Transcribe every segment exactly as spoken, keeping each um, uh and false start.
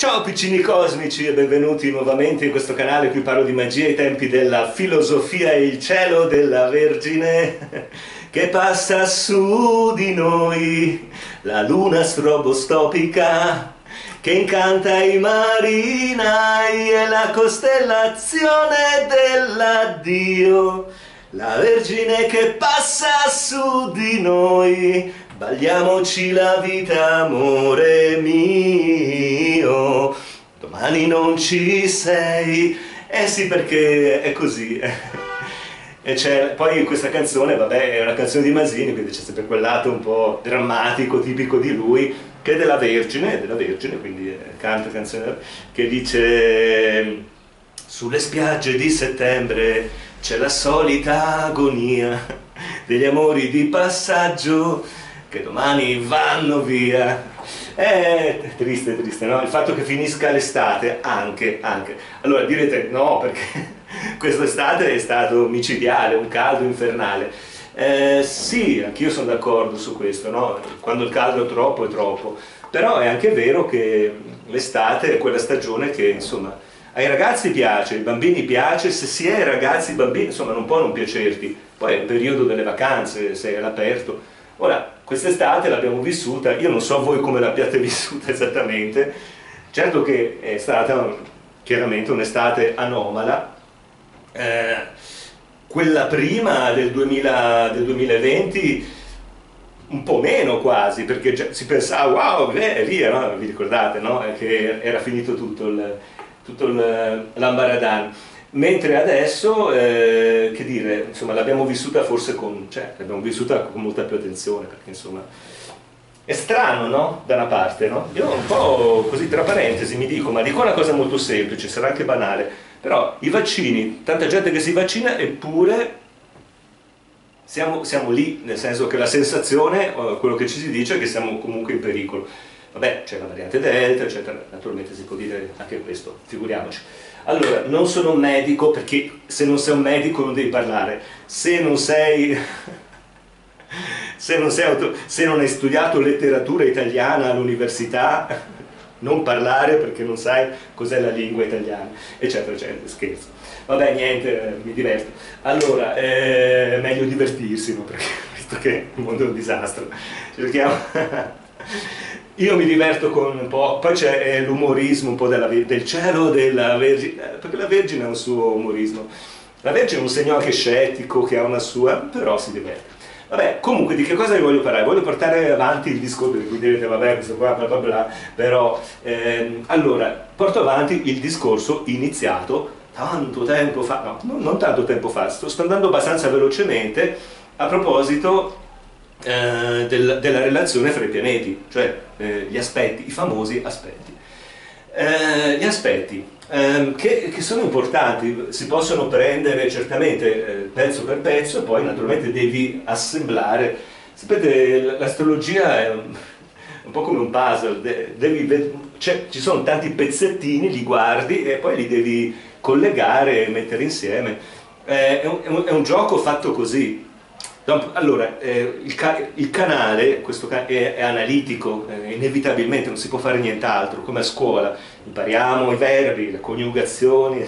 Ciao piccini cosmici e benvenuti nuovamente in questo canale in cui parlo di magia ai tempi della filosofia e il cielo della Vergine che passa su di noi, la luna stroboscopica che incanta i marinai e la costellazione dell'addio, la Vergine che passa su di noi. Balliamoci la vita, amore mio, domani non ci sei. Eh sì, perché è così. E c'è poi questa canzone, vabbè, è una canzone di Masini, quindi c'è sempre quel lato un po' drammatico, tipico di lui, che è della Vergine, è della Vergine, quindi canta canzone che dice: sulle spiagge di settembre c'è la solita agonia degli amori di passaggio che domani vanno via. È triste, triste, no? Il fatto che finisca l'estate, anche, anche. Allora direte no, perché quest'estate è stato micidiale, un caldo infernale. Eh, sì, anch'io sono d'accordo su questo, no? Quando il caldo è troppo è troppo. Però è anche vero che l'estate è quella stagione che, insomma, ai ragazzi piace, ai bambini piace, se si è ragazzi, bambini, insomma, non può non piacerti. Poi è il periodo delle vacanze, sei all'aperto. Ora, quest'estate l'abbiamo vissuta, io non so voi come l'abbiate vissuta esattamente, certo che è stata chiaramente un'estate anomala, eh, quella prima del, duemila, del duemilaventi un po' meno quasi, perché già si pensava wow, è via, no? Vi ricordate, no? Che era finito tutto il, tutto l'ambaradan. Mentre adesso, eh, che dire, insomma, l'abbiamo vissuta forse con, cioè, l'abbiamo vissuta con molta più attenzione, perché insomma, è strano, no? Da una parte, no? Io un po' così tra parentesi mi dico, ma dico una cosa molto semplice, sarà anche banale, però i vaccini, tanta gente che si vaccina, eppure siamo, siamo lì, nel senso che la sensazione, quello che ci si dice è che siamo comunque in pericolo. Vabbè, c'è la variante Delta, eccetera, naturalmente si può dire anche questo, figuriamoci. Allora, non sono un medico, perché se non sei un medico non devi parlare, se non sei, se non, sei auto, se non hai studiato letteratura italiana all'università, non parlare perché non sai cos'è la lingua italiana, eccetera, eccetera, scherzo. Vabbè, niente, mi diverto. Allora, è meglio divertirsi, no? Perché visto che il mondo è un disastro, cerchiamo... Io mi diverto con un po', poi c'è l'umorismo un po' della, del cielo della Vergine, perché la Vergine ha un suo umorismo. La Vergine è un segno anche scettico, che ha una sua, però si diverte. Vabbè, comunque di che cosa vi voglio parlare? Voglio portare avanti il discorso, perché voi direte vabbè, questo qua, bla bla bla, però, ehm, allora, porto avanti il discorso iniziato tanto tempo fa, no, non, non tanto tempo fa, sto, sto andando abbastanza velocemente, a proposito Eh, del, della relazione fra i pianeti, cioè eh, gli aspetti, i famosi aspetti. Eh, gli aspetti eh, che, che sono importanti, si possono prendere certamente eh, pezzo per pezzo e poi naturalmente devi assemblare. Sapete, l'astrologia è un, un po' come un puzzle, devi, cioè, ci sono tanti pezzettini, li guardi e poi li devi collegare e mettere insieme. Eh, è, un, è un gioco fatto così. Allora, eh, il, ca il canale questo ca è, è analitico, eh, inevitabilmente non si può fare nient'altro, come a scuola, impariamo i verbi, le coniugazioni,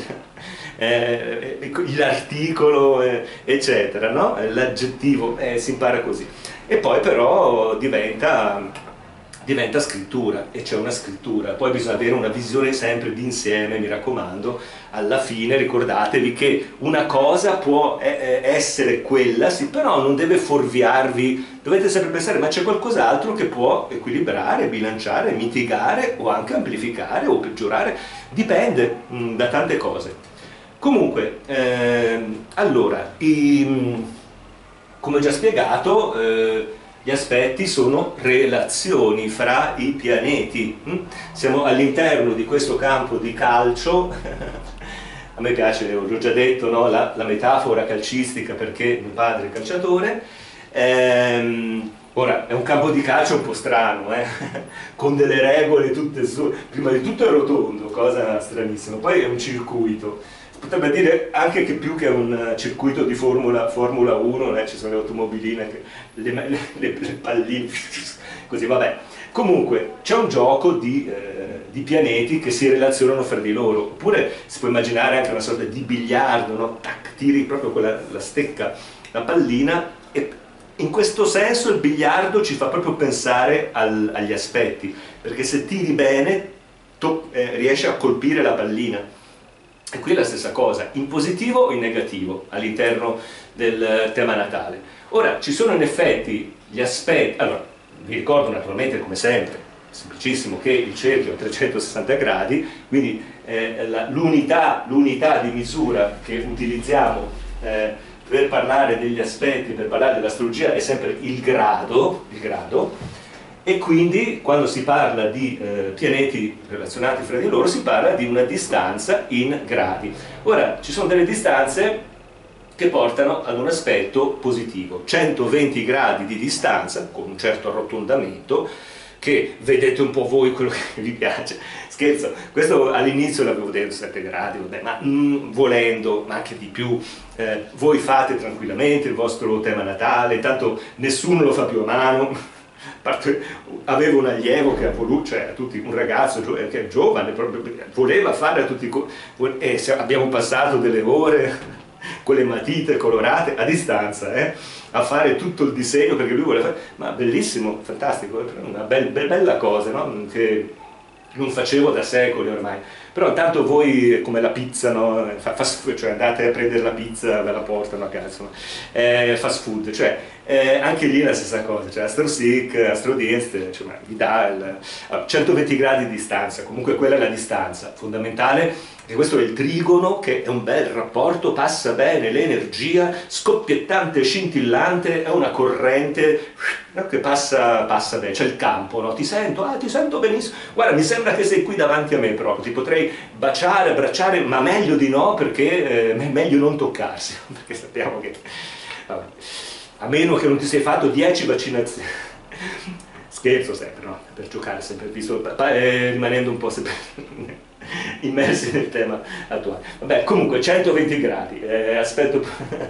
eh, l'articolo, eh, eccetera, no? L'aggettivo, eh, si impara così. E poi però diventa... diventa scrittura, e c'è una scrittura, poi bisogna avere una visione sempre d'insieme, mi raccomando, alla fine ricordatevi che una cosa può essere quella, sì, però non deve fuorviarvi, dovete sempre pensare, ma c'è qualcos'altro che può equilibrare, bilanciare, mitigare o anche amplificare o peggiorare, dipende mh, da tante cose. Comunque, ehm, allora, i, come ho già spiegato, eh, gli aspetti sono relazioni fra i pianeti. Siamo all'interno di questo campo di calcio. A me piace, l'ho già detto, no? la, la metafora calcistica, perché mio padre è calciatore. Ehm, ora, è un campo di calcio un po' strano, eh? Con delle regole tutte su. Prima di tutto è rotondo, cosa stranissima, poi è un circuito. Potrebbe dire anche che più che un circuito di Formula, Formula uno, eh, ci sono le automobiline, le, le, le, le palline, così vabbè. Comunque c'è un gioco di, eh, di pianeti che si relazionano fra di loro, oppure si può immaginare anche una sorta di biliardo, no? Tac, tiri proprio quella, la stecca, la pallina, e in questo senso il biliardo ci fa proprio pensare al, agli aspetti, perché se tiri bene to, eh, riesci a colpire la pallina. E qui è la stessa cosa, in positivo o in negativo all'interno del tema natale. Ora, ci sono in effetti gli aspetti, allora, vi ricordo naturalmente come sempre, semplicissimo, che il cerchio è a trecentosessanta gradi, quindi eh, l'unità di misura che utilizziamo eh, per parlare degli aspetti, per parlare dell'astrologia è sempre il grado, il grado, e quindi quando si parla di eh, pianeti relazionati fra di loro si parla di una distanza in gradi. Ora, ci sono delle distanze che portano ad un aspetto positivo, centoventi gradi di distanza con un certo arrotondamento, che vedete un po' voi quello che vi piace. Scherzo, questo all'inizio l'avevo detto sette gradi, vabbè, ma mm, volendo, ma anche di più, eh, voi fate tranquillamente il vostro tema natale, tanto nessuno lo fa più a mano. Avevo un allievo che ha voluto, cioè a tutti, un ragazzo che è giovane, proprio, voleva fare a tutti, e abbiamo passato delle ore con le matite colorate a distanza, eh, a fare tutto il disegno, perché lui voleva fare, ma bellissimo, fantastico, una bella, bella cosa, no? Che non facevo da secoli ormai. Però intanto voi, come la pizza, no? Fast, cioè andate a prendere la pizza, ve la portano a casa, no? eh, fast food, cioè eh, anche lì è la stessa cosa, cioè AstroSeek, AstroDinst, cioè, vi dà il, allora, centoventi gradi di distanza, comunque quella è la distanza fondamentale. E questo è il trigono, che è un bel rapporto, passa bene l'energia, scoppiettante, scintillante, è una corrente che passa, passa bene, c'è il campo, no? Ti sento, ah ti sento benissimo, guarda mi sembra che sei qui davanti a me proprio, ti potrei baciare, abbracciare, ma meglio di no, perché eh, è meglio non toccarsi, perché sappiamo che, vabbè, a meno che non ti sei fatto dieci vaccinazioni. Scherzo sempre, no? Per giocare sempre, visto, eh, rimanendo un po' sempre immersi nel tema attuale. Vabbè, comunque centoventi gradi, eh, aspetto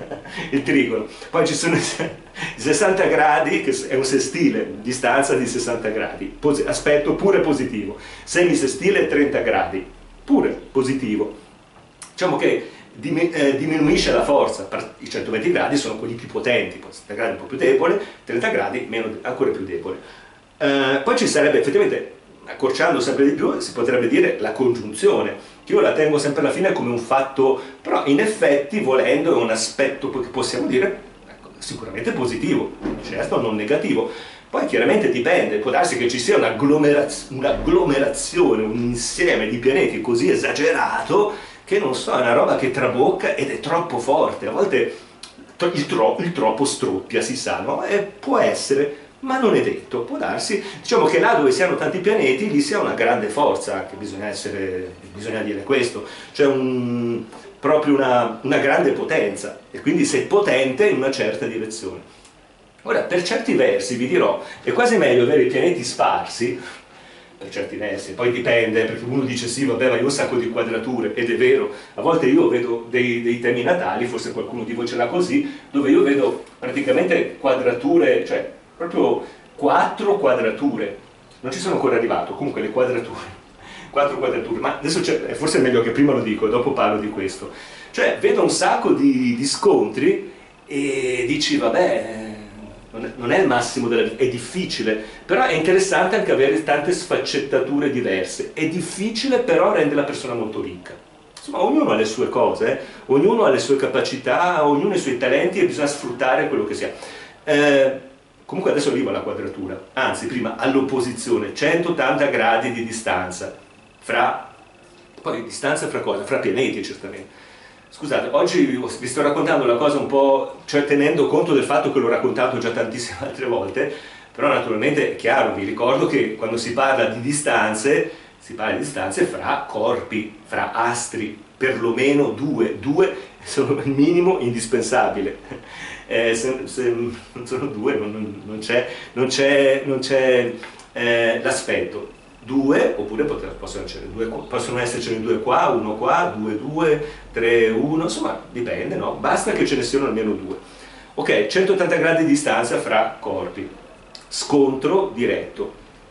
il trigono. Poi ci sono i sessanta gradi, che è un sestile, distanza di sessanta gradi, Pos aspetto pure positivo. Semisestile trenta gradi, pure positivo. Diciamo che eh, diminuisce la forza, i centoventi gradi sono quelli più potenti, poi sessanta gradi un po' più debole, trenta gradi meno, ancora più debole. Uh, poi ci sarebbe effettivamente, accorciando sempre di più, si potrebbe dire la congiunzione, che io la tengo sempre alla fine come un fatto, però in effetti volendo è un aspetto che possiamo dire ecco, sicuramente positivo, certo non negativo. Poi chiaramente dipende, può darsi che ci sia un'agglomerazione, un insieme di pianeti così esagerato che non so, è una roba che trabocca ed è troppo forte, a volte il, tro il troppo stroppia, si sa, no? E può essere, ma non è detto, può darsi, diciamo che là dove siano tanti pianeti lì sia una grande forza, anche bisogna essere, bisogna dire questo, cioè un, proprio una, una grande potenza, e quindi sei potente in una certa direzione. Ora, per certi versi vi dirò, è quasi meglio avere i pianeti sparsi, per certi versi, poi dipende, perché uno dice sì, vabbè, ma io ho un sacco di quadrature, ed è vero, a volte io vedo dei, dei temi natali, forse qualcuno di voi ce l'ha così, dove io vedo praticamente quadrature, cioè proprio quattro quadrature, non ci sono ancora arrivato, comunque le quadrature, quattro quadrature, ma adesso forse è meglio che prima lo dico e dopo parlo di questo, cioè vedo un sacco di, di scontri e dici vabbè, non è, non è il massimo della vita, è difficile, però è interessante anche avere tante sfaccettature diverse, è difficile però rende la persona molto ricca. Insomma, ognuno ha le sue cose, eh? Ognuno ha le sue capacità, ognuno ha i suoi talenti e bisogna sfruttare quello che si ha. Eh, Comunque adesso arrivo alla quadratura, anzi prima all'opposizione, centottanta gradi di distanza, fra, poi distanza fra cosa? Fra pianeti certamente. Scusate, oggi vi sto raccontando una cosa un po', cioè tenendo conto del fatto che l'ho raccontato già tantissime altre volte, però naturalmente è chiaro, vi ricordo che quando si parla di distanze, si parla di distanze fra corpi, fra astri, perlomeno due, due sono il minimo indispensabile. Eh, se, se non sono due non, non c'è non c'è non c'è eh, l'aspetto due, oppure poter, possono, essere due, possono essercene due qua, uno qua, due, due, tre, uno, insomma dipende, no? Basta che ce ne siano almeno due. Ok, centottanta gradi di distanza fra corpi, scontro diretto.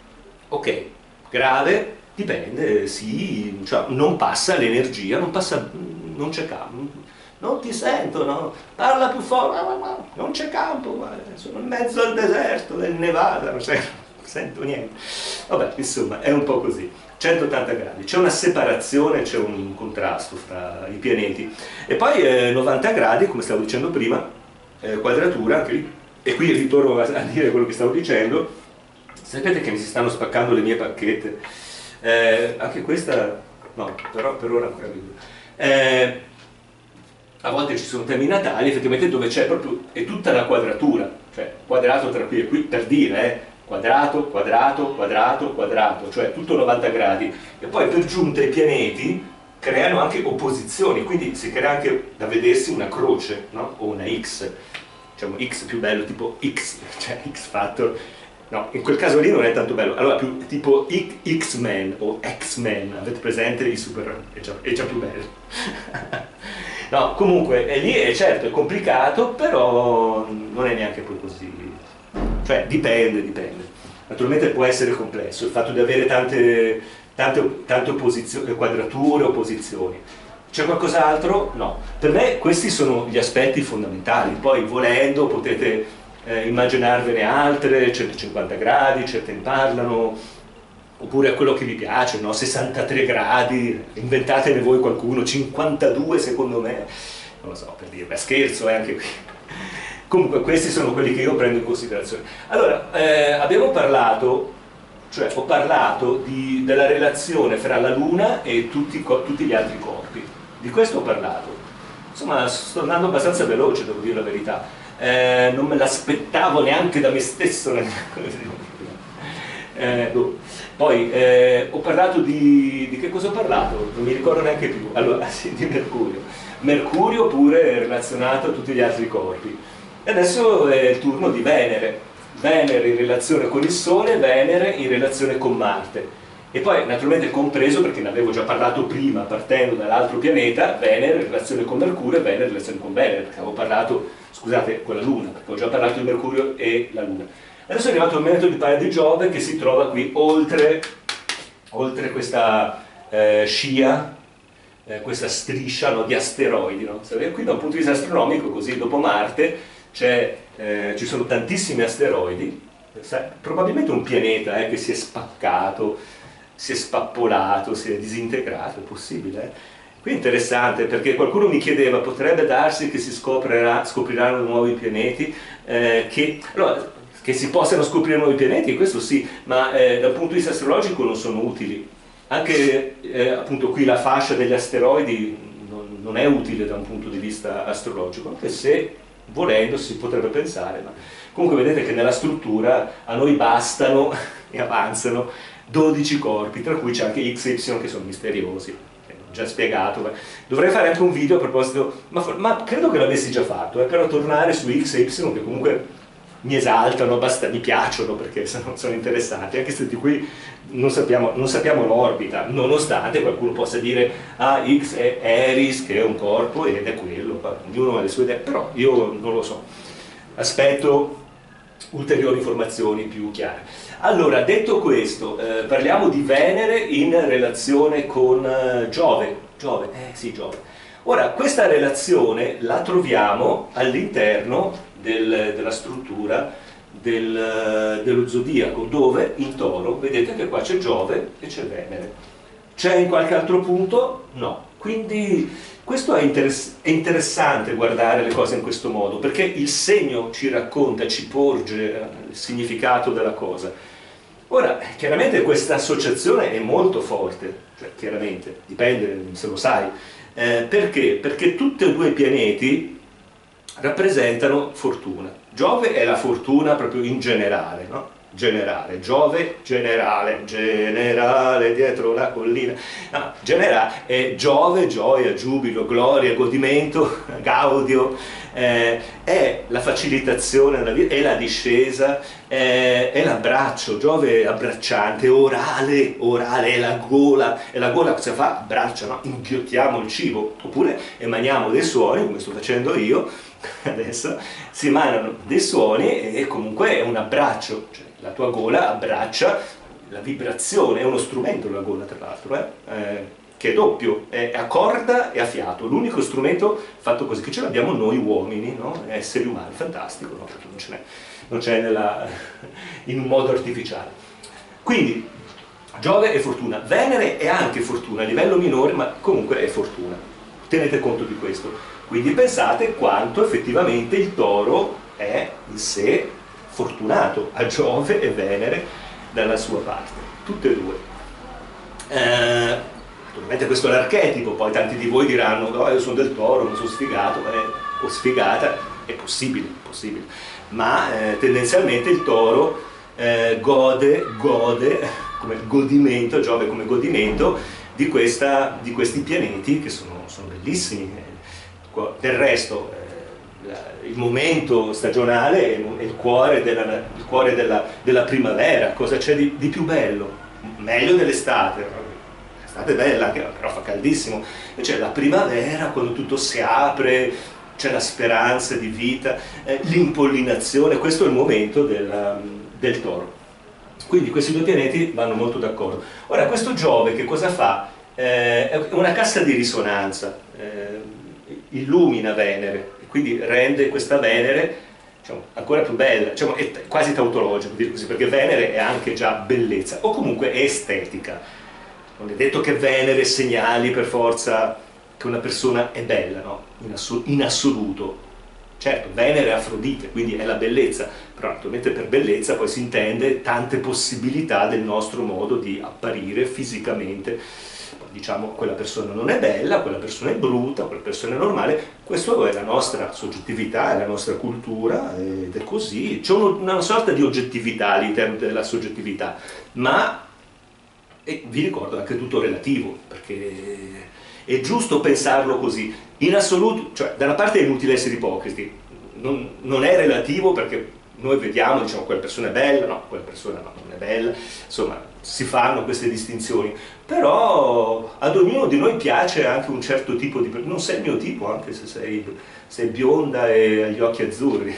Ok, grave, dipende, sì, cioè non passa l'energia, non passa, non c'è campo, non ti sento, no? Parla più forte, non c'è campo, guarda, sono in mezzo al deserto del Nevada, non, non sento niente. Vabbè, insomma, è un po' così. centottanta gradi, c'è una separazione, c'è un contrasto fra i pianeti. E poi eh, novanta gradi, come stavo dicendo prima, eh, quadratura, anche lì, e qui ritorno a, a dire quello che stavo dicendo. Sapete che mi si stanno spaccando le mie bacchette? Eh, anche questa, no, però per ora ancora vedo. Eh, a volte ci sono temi natali, effettivamente dove c'è proprio, è tutta la quadratura, cioè quadrato tra qui e qui, per dire, eh, quadrato, quadrato, quadrato, quadrato, cioè tutto novanta gradi. E poi per giunta i pianeti creano anche opposizioni, quindi si crea anche da vedersi una croce, no? O una X, diciamo X più bello, tipo X, cioè X Factor. No, in quel caso lì non è tanto bello, allora più tipo X-Men o X-Men, avete presente i super, è già, è già più bello. No, comunque è lì, è certo, è complicato, però non è neanche poi così, cioè dipende, dipende. Naturalmente può essere complesso, il fatto di avere tante, tante, tante opposizioni, quadrature, opposizioni. C'è qualcos'altro? No. Per me questi sono gli aspetti fondamentali, poi volendo potete Eh, immaginarvene altre, centocinquanta gradi, certe ne parlano, oppure a quello che vi piace, no? sessantatré gradi, inventatene voi qualcuno, cinquantadue secondo me, non lo so, per dire, beh, scherzo è anche qui. Comunque questi sono quelli che io prendo in considerazione. Allora, eh, abbiamo parlato, cioè ho parlato di, della relazione fra la Luna e tutti, tutti gli altri corpi, di questo ho parlato. Insomma, sto andando abbastanza veloce, devo dire la verità. Eh, non me l'aspettavo neanche da me stesso. eh, boh. Poi eh, ho parlato di... di che cosa ho parlato? Non mi ricordo neanche più. Allora, sì, di Mercurio. Mercurio pure è relazionato a tutti gli altri corpi. E adesso è il turno di Venere. Venere in relazione con il Sole, Venere in relazione con Marte. E poi naturalmente compreso, perché ne avevo già parlato prima partendo dall'altro pianeta, Venere in relazione con Mercurio e Venere in relazione con Venere, perché avevo parlato, scusate, con la Luna, perché ho già parlato di Mercurio e la Luna. Adesso è arrivato il momento di parlare di Giove, che si trova qui oltre, oltre questa eh, scia, eh, questa striscia, no, di asteroidi. No? Qui da un punto di vista astronomico, così dopo Marte eh, ci sono tantissimi asteroidi, probabilmente un pianeta eh, che si è spaccato, si è spappolato, si è disintegrato, è possibile. Eh? Qui è interessante perché qualcuno mi chiedeva, potrebbe darsi che si scoprirà, scopriranno nuovi pianeti, eh, che, allora, che si possano scoprire nuovi pianeti, questo sì, ma eh, dal punto di vista astrologico non sono utili. Anche eh, appunto qui la fascia degli asteroidi non, non è utile da un punto di vista astrologico, anche se volendo si potrebbe pensare, ma comunque vedete che nella struttura a noi bastano e avanzano dodici corpi, tra cui c'è anche X e Y che sono misteriosi, ho già spiegato. Dovrei fare anche un video a proposito, ma, ma credo che l'avessi già fatto, eh, però tornare su X e Y che comunque mi esaltano, basta, mi piacciono perché sono, sono interessanti, anche se di qui non sappiamo, non sappiamo l'orbita, nonostante qualcuno possa dire ah, X è Eris, che è un corpo ed è quello, ognuno ha le sue idee, però io non lo so, aspetto ulteriori informazioni più chiare. Allora, detto questo, eh, parliamo di Venere in relazione con eh, Giove. Giove, eh sì, Giove. Ora, questa relazione la troviamo all'interno del, della struttura del, dello zodiaco, dove in Toro, vedete che qua c'è Giove e c'è Venere. C'è in qualche altro punto? No. Quindi questo è, interess è interessante guardare le cose in questo modo, perché il segno ci racconta, ci porge il significato della cosa. Ora, chiaramente questa associazione è molto forte, cioè chiaramente, dipende se lo sai, eh, perché? Perché tutti e due i pianeti rappresentano fortuna. Giove è la fortuna proprio in generale, no? Generale, Giove, generale, generale dietro la collina, no, generale, è Giove, gioia, giubilo, gloria, godimento, gaudio, eh, è la facilitazione della vita, è la discesa, eh, è l'abbraccio, Giove è abbracciante, orale, orale, è la gola, e la gola cosa fa? Abbraccia, no? Inghiottiamo il cibo, oppure emaniamo dei suoni, come sto facendo io, adesso, si emanano dei suoni e comunque è un abbraccio, cioè, la tua gola abbraccia la vibrazione, è uno strumento la gola tra l'altro, eh? Eh, che è doppio, è a corda e a fiato, l'unico strumento fatto così, che ce l'abbiamo noi uomini, no? Esseri umani, fantastico, no? Perché non ce n'è, non c'è nella, in un modo artificiale. Quindi Giove è fortuna, Venere è anche fortuna, a livello minore, ma comunque è fortuna, tenete conto di questo. Quindi pensate quanto effettivamente il toro è in sé fortunato, ha Giove e Venere dalla sua parte, tutte e due. Eh, Naturalmente questo è l'archetipo, poi tanti di voi diranno no, io sono del toro, non sono sfigato, eh, o sfigata, è possibile, possibile. Ma eh, tendenzialmente il toro eh, gode, gode, come godimento, Giove come godimento, di, questa, di questi pianeti che sono, sono bellissimi. Del resto, eh, il momento stagionale è il cuore della, il cuore della, della primavera, cosa c'è di, di più bello? Meglio dell'estate. È bella, però fa caldissimo, invece la primavera quando tutto si apre, c'è la speranza di vita, eh, l'impollinazione, questo è il momento del, del toro. Quindi questi due pianeti vanno molto d'accordo. Ora questo Giove che cosa fa? Eh, è una cassa di risonanza, eh, illumina Venere, quindi rende questa Venere diciamo, ancora più bella, diciamo, è quasi tautologico, dire così, perché Venere è anche già bellezza, o comunque è estetica. Non è detto che Venere segnali per forza che una persona è bella, no? In, assol in assoluto. Certo, Venere è Afrodite, quindi è la bellezza, però naturalmente per bellezza poi si intende tante possibilità del nostro modo di apparire fisicamente. Poi diciamo quella persona non è bella, quella persona è brutta, quella persona è normale, questa è la nostra soggettività, è la nostra cultura ed è così. C'è una sorta di oggettività all'interno della soggettività, ma e vi ricordo anche tutto relativo, perché è giusto pensarlo così. In assoluto, cioè da una parte è inutile essere ipocriti, non, non è relativo perché noi vediamo, diciamo, quella persona è bella, no, quella persona no, non è bella, insomma, si fanno queste distinzioni, però ad ognuno di noi piace anche un certo tipo di persona, non sei il mio tipo, anche se sei, sei bionda e hai gli occhi azzurri.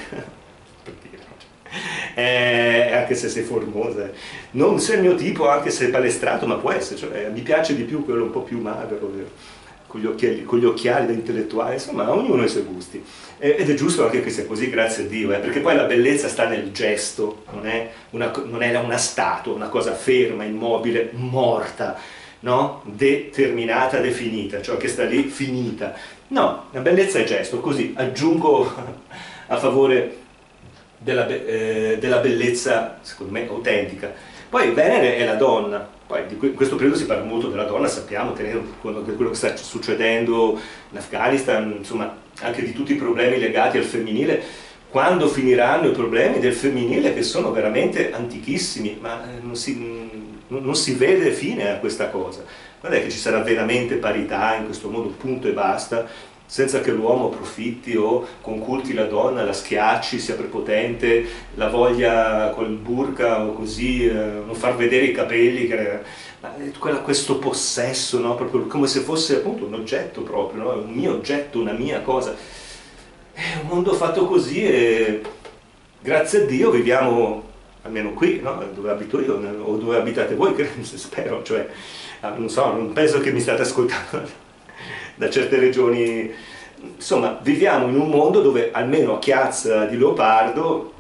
Eh, anche se sei formosa, non sei il mio tipo anche se è palestrato, ma può essere, cioè, mi piace di più quello un po' più magro, con gli occhiali, con gli occhiali da intellettuale, insomma ognuno ha i suoi gusti, eh, ed è giusto anche che sia così, grazie a Dio, eh, perché poi la bellezza sta nel gesto, non è una, non è una statua, una cosa ferma, immobile, morta, no? Determinata, definita, cioè che sta lì finita. No, la bellezza è gesto, così aggiungo a favore Della, eh, della bellezza, secondo me, autentica. Poi Venere è la donna, poi di in questo periodo si parla molto della donna, sappiamo, tenendo conto di quello che sta succedendo in Afghanistan, insomma, anche di tutti i problemi legati al femminile. Quando finiranno i problemi del femminile, che sono veramente antichissimi, ma non si, non si vede fine a questa cosa. Quando è che ci sarà veramente parità in questo modo, punto e basta, senza che l'uomo approfitti o conculti la donna, la schiacci, sia prepotente, la voglia col burka o così, eh, non far vedere i capelli, che, quella, questo possesso, no? Proprio come se fosse appunto un oggetto proprio, no? Un mio oggetto, una mia cosa. È un mondo fatto così e grazie a Dio viviamo, almeno qui, no? Dove abito io o dove abitate voi, spero, cioè, non so, non penso che mi state ascoltando da certe regioni, insomma viviamo in un mondo dove almeno a Chiazza di Leopardo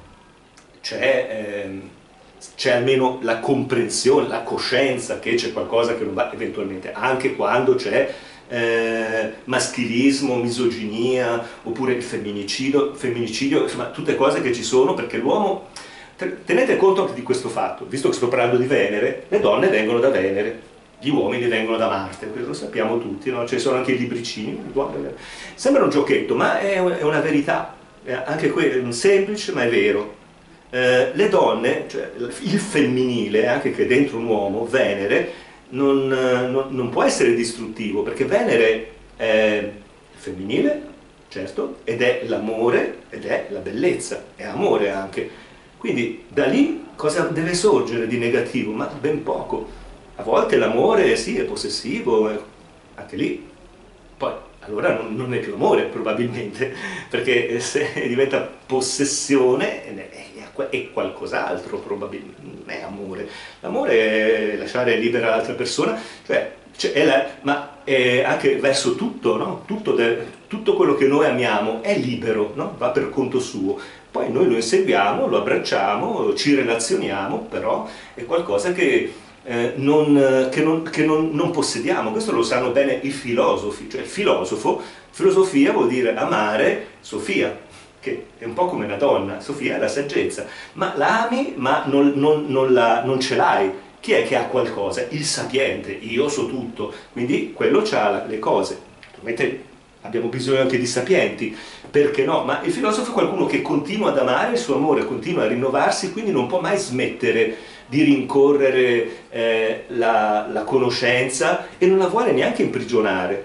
c'è ehm, c'è almeno la comprensione, la coscienza che c'è qualcosa che non va eventualmente, anche quando c'è eh, maschilismo, misoginia, oppure il femminicidio, femminicidio, insomma tutte cose che ci sono, perché l'uomo, tenete conto anche di questo fatto, visto che sto parlando di Venere, le donne vengono da Venere, gli uomini vengono da Marte, questo lo sappiamo tutti, no? Ci sono anche i libricini, sembra un giochetto, ma è una verità, anche quello semplice ma è vero. Eh, le donne, cioè il femminile, anche che è dentro un uomo, Venere, non, non, non può essere distruttivo, perché Venere è femminile, certo, ed è l'amore, ed è la bellezza, è amore anche. Quindi da lì cosa deve sorgere di negativo? Ma ben poco. A volte l'amore sì, è possessivo, anche lì. Poi allora non, non è più amore probabilmente, perché se diventa possessione è, è qualcos'altro probabilmente, non è amore. L'amore è lasciare libera l'altra persona, cioè, cioè è la, ma è anche verso tutto, no? Tutto, de, tutto quello che noi amiamo è libero, no? Va per conto suo. Poi noi lo inseguiamo, lo abbracciamo, ci relazioniamo, però è qualcosa che, eh, non, che, non, che non, non possediamo. Questo lo sanno bene i filosofi, cioè il filosofo, filosofia vuol dire amare Sofia, che è un po' come una donna, Sofia è la saggezza, ma la ami ma non, non, non, la, non ce l'hai. Chi è che ha qualcosa? Il sapiente, io so tutto, quindi quello ha le cose. Ovviamente abbiamo bisogno anche di sapienti, perché no? Ma il filosofo è qualcuno che continua ad amare, il suo amore continua a rinnovarsi, quindi non può mai smettere di rincorrere eh, la, la conoscenza e non la vuole neanche imprigionare.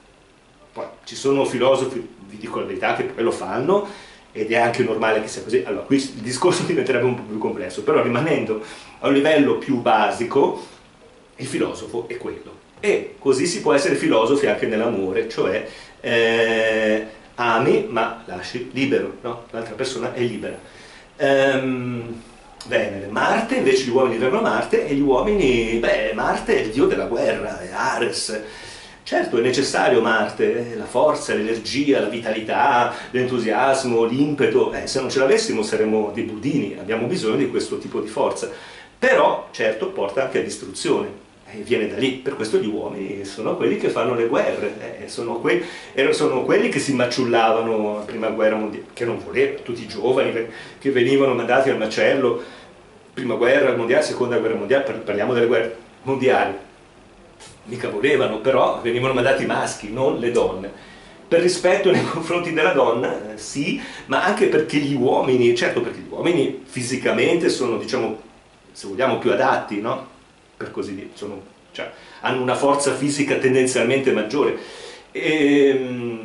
Poi ci sono filosofi, vi dico la verità, che poi lo fanno, ed è anche normale che sia così. Allora, qui il discorso diventerebbe un po' più complesso, però rimanendo a un livello più basico, il filosofo è quello. E così si può essere filosofi anche nell'amore, cioè eh, ami ma lasci libero, no? L'altra persona è libera. Ehm, Venere, Marte, invece gli uomini vengono a Marte e gli uomini, beh, Marte è il dio della guerra, è Ares. Certo, è necessario Marte, la forza, l'energia, la vitalità, l'entusiasmo, l'impeto, eh, se non ce l'avessimo saremmo dei budini, abbiamo bisogno di questo tipo di forza. Però, certo, porta anche a distruzione. E viene da lì, per questo gli uomini sono quelli che fanno le guerre, eh, sono, que sono quelli che si maciullavano alla prima guerra mondiale, che non volevano, tutti i giovani che venivano mandati al macello, prima guerra mondiale, seconda guerra mondiale, parliamo delle guerre mondiali, mica volevano, però venivano mandati i maschi, non le donne. Per rispetto nei confronti della donna, eh, sì, ma anche perché gli uomini, certo perché gli uomini fisicamente sono, diciamo, se vogliamo, più adatti, no? Per così dire, sono, cioè, hanno una forza fisica tendenzialmente maggiore. E,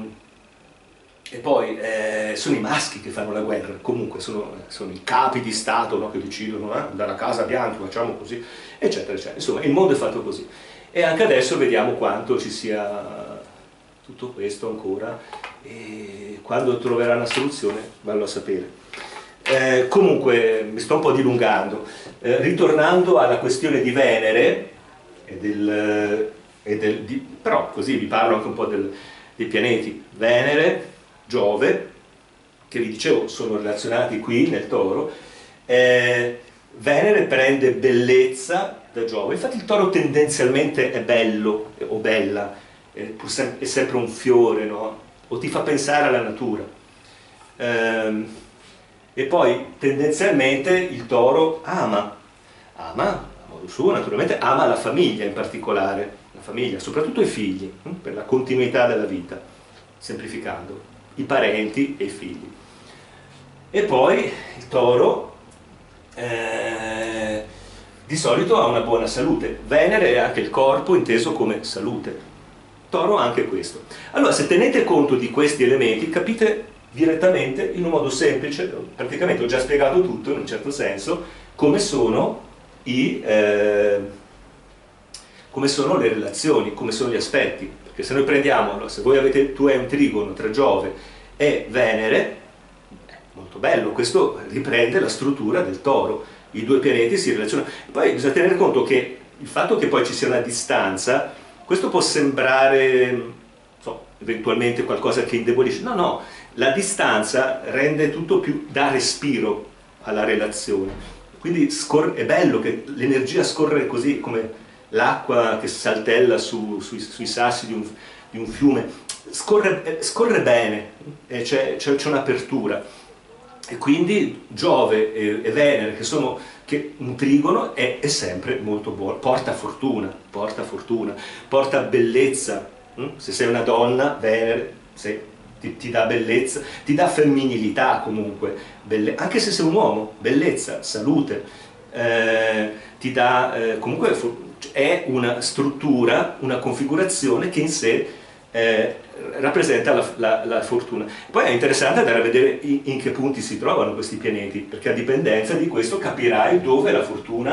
e poi eh, sono i maschi che fanno la guerra, comunque sono, sono i capi di Stato, no, che decidono, eh, dalla Casa Bianca facciamo così, eccetera, eccetera. Insomma, il mondo è fatto così. E anche adesso vediamo quanto ci sia tutto questo ancora, e quando troverà una soluzione vallo a sapere. Eh, comunque mi sto un po' dilungando, eh, ritornando alla questione di Venere, e del, e del, di, però così vi parlo anche un po' del, dei pianeti. Venere, Giove, che vi dicevo sono relazionati qui nel Toro. eh, Venere prende bellezza da Giove, infatti il Toro tendenzialmente è bello o bella, è, è sempre un fiore, no? O ti fa pensare alla natura. ehm, E poi tendenzialmente il Toro ama, ama, a modo suo naturalmente, ama la famiglia in particolare, la famiglia, soprattutto i figli, per la continuità della vita, semplificando, i parenti e i figli. E poi il Toro eh, di solito ha una buona salute, Venere è anche il corpo inteso come salute, Toro ha anche questo. Allora se tenete conto di questi elementi capite direttamente, in un modo semplice, praticamente ho già spiegato tutto in un certo senso, come sono, i, eh, come sono le relazioni, come sono gli aspetti. Perché se noi prendiamo, allora, se voi avete, tu hai un trigono tra Giove e Venere, molto bello, questo riprende la struttura del Toro, i due pianeti si relazionano. Poi bisogna tenere conto che il fatto che poi ci sia una distanza, questo può sembrare, so, eventualmente qualcosa che indebolisce, no, no, la distanza rende tutto più da respiro alla relazione, quindi scorre, è bello che l'energia scorre così come l'acqua che saltella su, sui, sui sassi di un, di un fiume, scorre, scorre bene, c'è un'apertura, e quindi Giove e, e Venere, che sono che un trigono, è, è sempre molto buono, porta fortuna, porta fortuna, porta bellezza, se sei una donna, Venere, se Ti, ti dà bellezza, ti dà femminilità comunque, belle, anche se sei un uomo, bellezza, salute, eh, ti dà, eh, comunque è una struttura, una configurazione che in sé eh, rappresenta la, la, la fortuna. Poi è interessante andare a vedere in, in che punti si trovano questi pianeti, perché a dipendenza di questo capirai dove la fortuna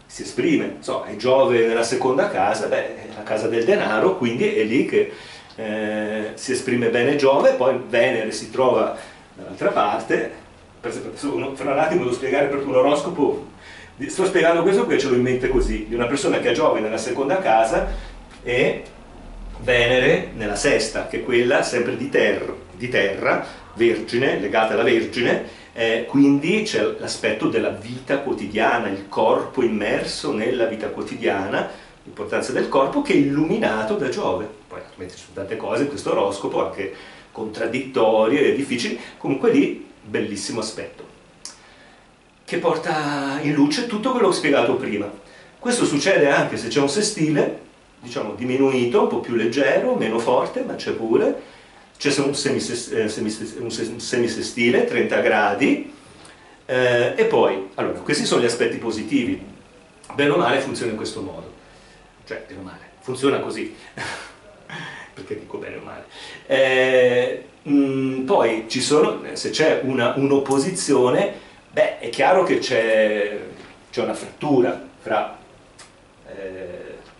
si esprime, so, è Giove nella seconda casa, beh, è la casa del denaro, quindi è lì che eh, si esprime bene Giove, poi Venere si trova dall'altra parte. Fra un attimo devo spiegare proprio un oroscopo, sto spiegando questo perché ce l'ho in mente così, di una persona che ha Giove nella seconda casa e Venere nella sesta, che è quella sempre di terra, di terra Vergine, legata alla Vergine. Eh, quindi c'è l'aspetto della vita quotidiana, il corpo immerso nella vita quotidiana, l'importanza del corpo che è illuminato da Giove. Poi naturalmente ci sono tante cose in questo oroscopo, anche contraddittorie e difficili, comunque lì bellissimo aspetto, che porta in luce tutto quello che ho spiegato prima. Questo succede anche se c'è un sestile, diciamo diminuito, un po' più leggero, meno forte, ma c'è pure. C'è un, un semisestile, trenta gradi, eh, e poi, allora, questi sono gli aspetti positivi. Bene o male funziona in questo modo, cioè, bene o male, funziona così, perché dico bene o male. Eh, mh, poi ci sono, se c'è un'opposizione, beh, è chiaro che c'è una frattura fra... Eh,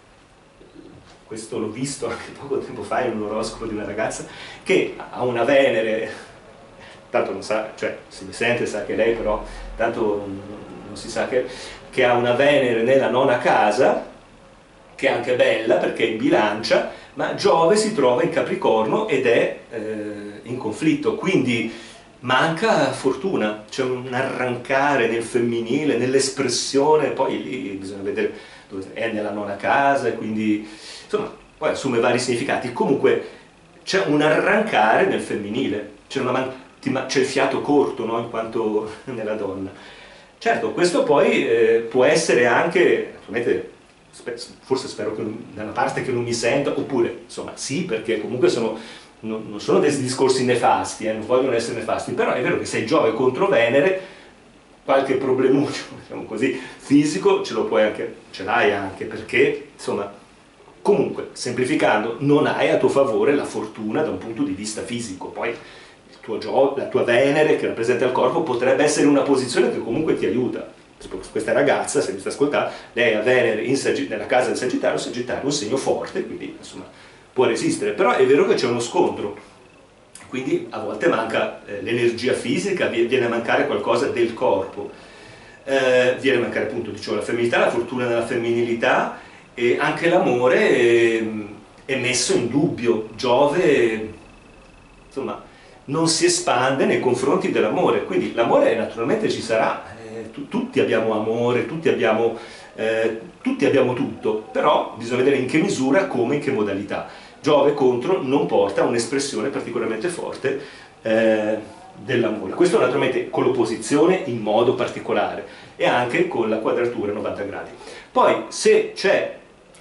questo l'ho visto anche poco tempo fa in un oroscopo di una ragazza che ha una Venere, tanto non sa, cioè se mi sente sa che lei però, tanto non, non si sa che, che ha una Venere nella nona casa, che è anche bella perché è in bilancia, ma Giove si trova in Capricorno ed è eh, in conflitto, quindi manca fortuna, c'è un arrancare nel femminile, nell'espressione, poi lì bisogna vedere dove è nella nona casa e quindi... insomma, poi assume vari significati. Comunque c'è un arrancare nel femminile, c'è il fiato corto, no? In quanto nella donna. Certo, questo poi eh, può essere anche, naturalmente, forse spero che da una parte che non mi senta, oppure, insomma, sì, perché comunque sono, non, non sono dei discorsi nefasti, eh, non vogliono essere nefasti, però è vero che sei Giove contro Venere, qualche problemuccio, diciamo così, fisico, ce lo puoi anche, ce l'hai anche, perché, insomma, comunque, semplificando, non hai a tuo favore la fortuna da un punto di vista fisico. Poi il tuo Giove, la tua Venere che rappresenta il corpo potrebbe essere in una posizione che comunque ti aiuta. Questa ragazza, se mi sta ascoltando, lei ha Venere in nella casa del Sagittario, Sagittario è un segno forte, quindi insomma può resistere. Però è vero che c'è uno scontro, quindi a volte manca eh, l'energia fisica, viene a mancare qualcosa del corpo. Eh, viene a mancare appunto, dicevo, la femminilità, la fortuna nella femminilità, e anche l'amore è, è messo in dubbio. Giove, insomma, non si espande nei confronti dell'amore, quindi l'amore naturalmente ci sarà, eh, tu, tutti abbiamo amore, tutti abbiamo, eh, tutti abbiamo tutto, però bisogna vedere in che misura, come, in che modalità. Giove contro non porta un'espressione particolarmente forte eh, dell'amore. Questo naturalmente con l'opposizione in modo particolare e anche con la quadratura a novanta gradi. Poi se c'è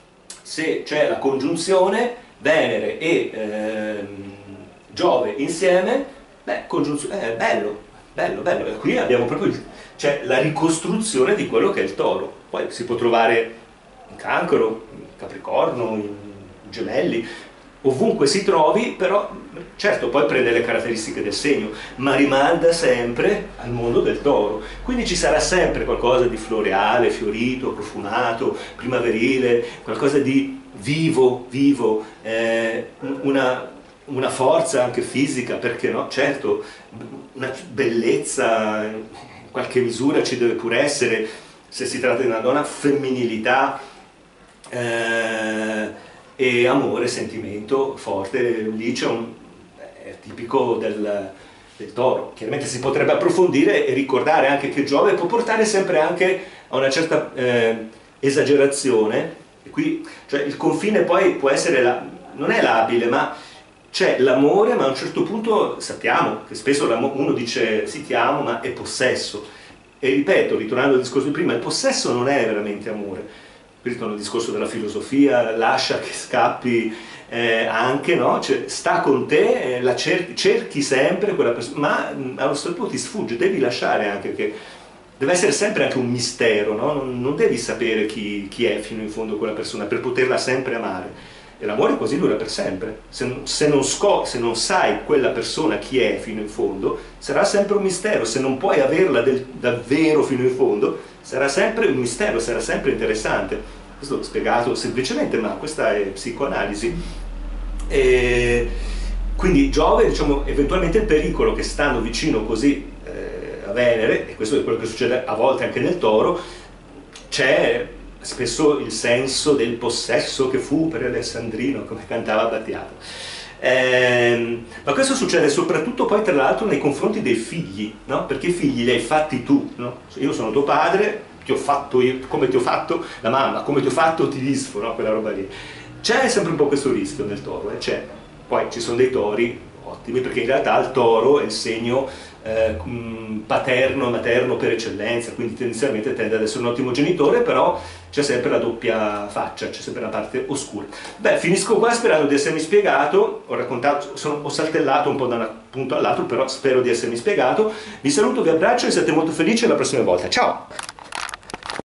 se c'è la congiunzione Venere e ehm, Giove insieme, beh, congiunzione, è bello, bello, bello. E qui abbiamo proprio il, cioè, la ricostruzione di quello che è il Toro. Poi si può trovare in Cancro, in Capricorno, in Gemelli, ovunque si trovi, però certo poi prende le caratteristiche del segno, ma rimanda sempre al mondo del Toro. Quindi ci sarà sempre qualcosa di floreale, fiorito, profumato, primaverile, qualcosa di vivo, vivo, eh, una, una forza anche fisica, perché no? Certo, una bellezza in qualche misura ci deve pure essere, se si tratta di una donna, femminilità, eh, e amore, sentimento forte, lì c'è un, è tipico del, del Toro. Chiaramente si potrebbe approfondire e ricordare anche che Giove può portare sempre anche a una certa eh, esagerazione, e qui, cioè, il confine poi può essere, la, non è labile, ma c'è l'amore, ma a un certo punto sappiamo che spesso uno dice sì ti amo, ma è possesso, e ripeto, ritornando al discorso di prima, il possesso non è veramente amore. Ritorno al discorso della filosofia, lascia che scappi eh, anche, no? Cioè, sta con te, eh, la cerchi, cerchi sempre quella persona, ma mh, allo stesso tempo ti sfugge, devi lasciare anche, che deve essere sempre anche un mistero, no? non, non devi sapere chi, chi è fino in fondo quella persona per poterla sempre amare. E l'amore così dura per sempre. Se, se, non scop- se non sai quella persona chi è fino in fondo, sarà sempre un mistero. Se non puoi averla del, davvero fino in fondo, sarà sempre un mistero, sarà sempre interessante. Questo l'ho spiegato semplicemente, ma questa è psicoanalisi. E quindi Giove, diciamo, eventualmente il pericolo che stando vicino così eh, a Venere, e questo è quello che succede a volte anche nel Toro, c'è spesso il senso del possesso che fu per Alessandrino, come cantava Battiato. Eh, ma questo succede soprattutto poi tra l'altro nei confronti dei figli, no? Perché i figli li hai fatti tu, no? Io sono tuo padre, ti ho fatto io, come ti ho fatto la mamma, come ti ho fatto ti disfo, no? Quella roba lì. C'è sempre un po' questo rischio nel Toro, eh? C'è. Poi ci sono dei tori ottimi, perché in realtà il Toro è il segno eh, paterno, materno per eccellenza, quindi tendenzialmente tende ad essere un ottimo genitore, però c'è sempre la doppia faccia, c'è sempre la parte oscura. Beh, finisco qua sperando di essermi spiegato, ho raccontato, sono, ho saltellato un po' da un punto all'altro, però spero di essermi spiegato. Vi saluto, vi abbraccio e siate molto felici, alla prossima volta. Ciao!